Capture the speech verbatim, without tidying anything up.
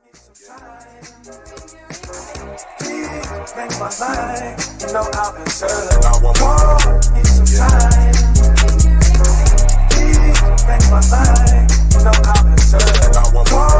Make my life, you know I've been searching. I want more, need some time. Please make my life, you know I've been searching. I want more.